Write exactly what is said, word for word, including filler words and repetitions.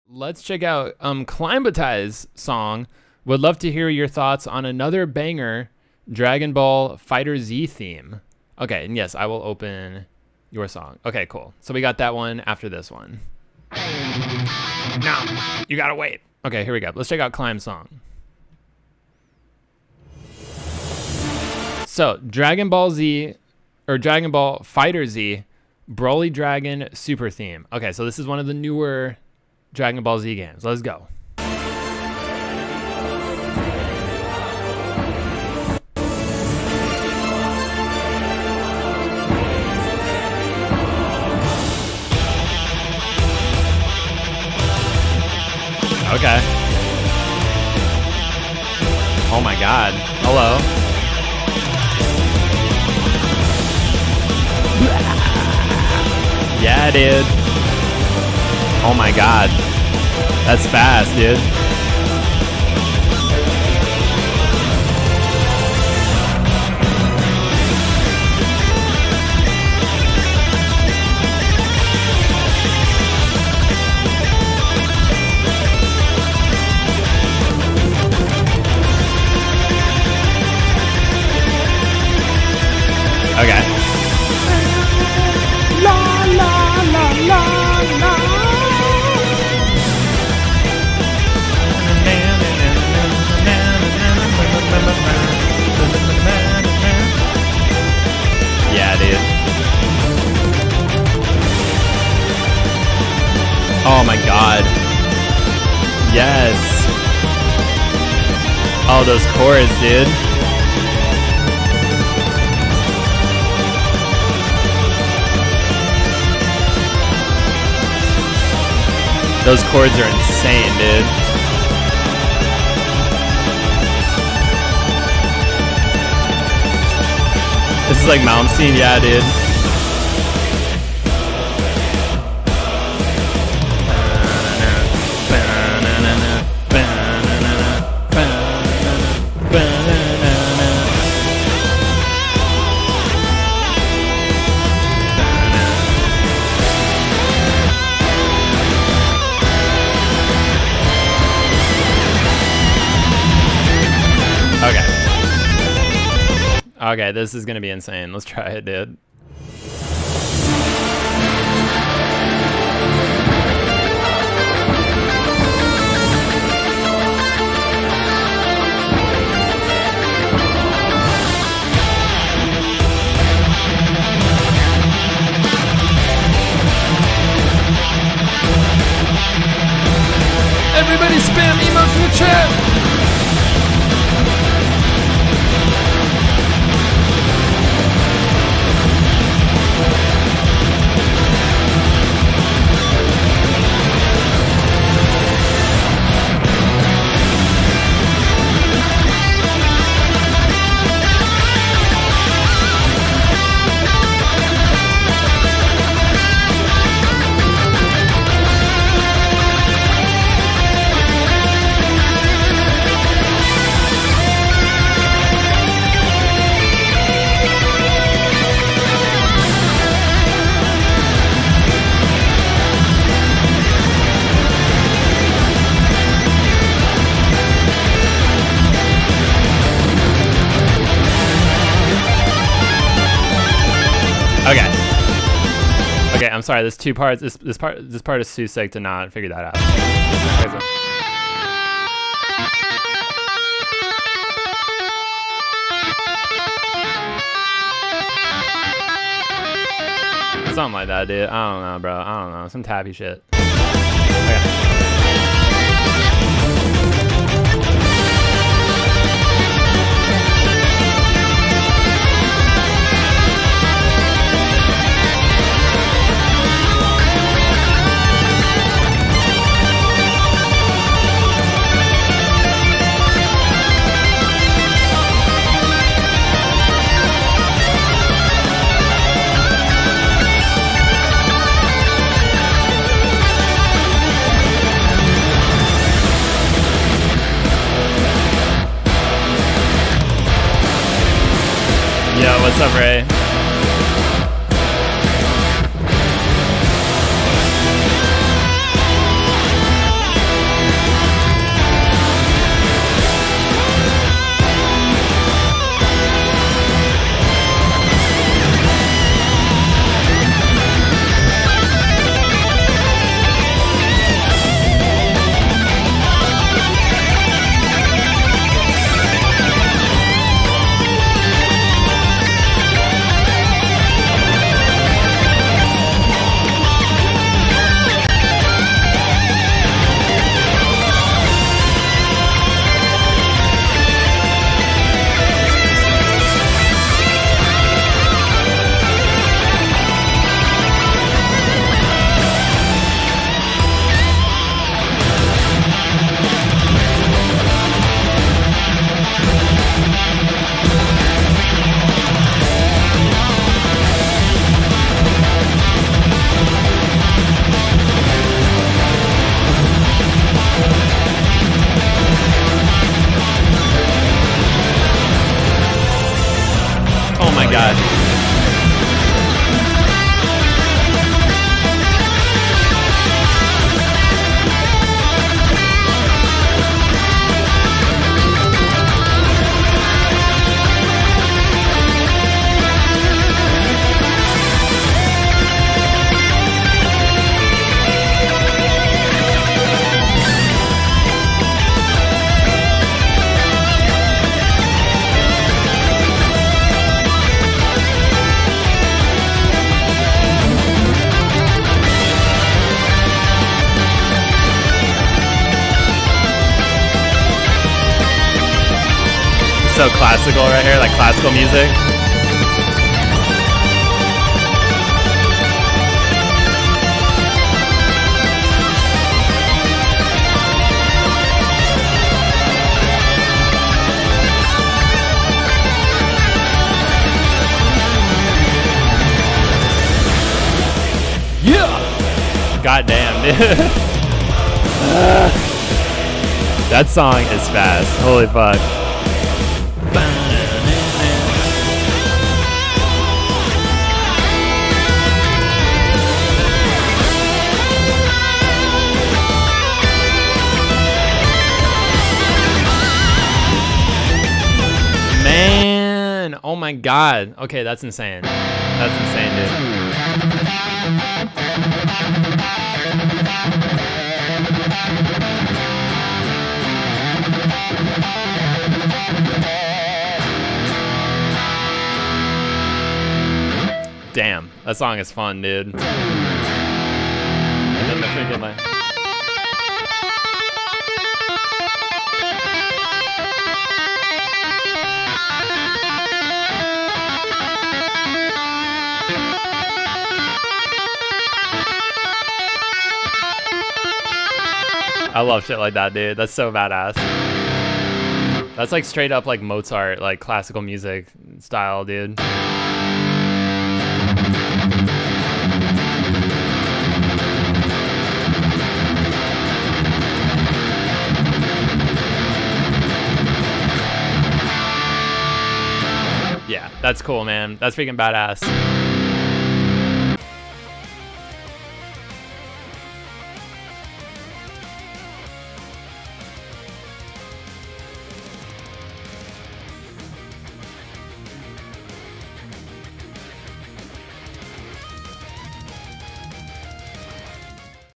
let's check out um Climatize song. Would love to hear your thoughts on another banger Dragon Ball Fighter Z theme. Okay, and yes, I will open your song. Okay, cool. So we got that one after this one. No, you gotta wait. Okay, here we go. Let's check out Climb song. So Dragon Ball Z, or Dragon Ball Fighter Z, Broly Dragon Super theme. Okay, so this is one of the newer Dragon Ball Z games. Let's go. Okay. Oh my god. Hello. Yeah, dude. Oh my god. That's fast, dude. Okay. La la la la la. Yeah, dude. Oh my god. Yes. Oh, those chords, dude. Those chords are insane, dude. This is like Mountain Scene, yeah, dude. Okay. Okay, this is gonna be insane. Let's try it, dude. Everybody spam emotes in the chat! Okay. Okay, I'm sorry. There's two parts. This this part this part is too sick to not figure that out. Okay, so. Something like that, dude. I don't know, bro. I don't know. Some tappy shit. Okay. Yo, what's up, Ray? so classical right here, like classical music. Yeah! God damn, dude. uh, that song is fast. Holy fuck. Man, oh my god. Okay, that's insane. That's insane, dude. Damn, that song is fun, dude. And then the freaking like I love shit like that, dude. That's so badass. That's like straight up like Mozart, like classical music style, dude. Yeah, that's cool, man. That's freaking badass.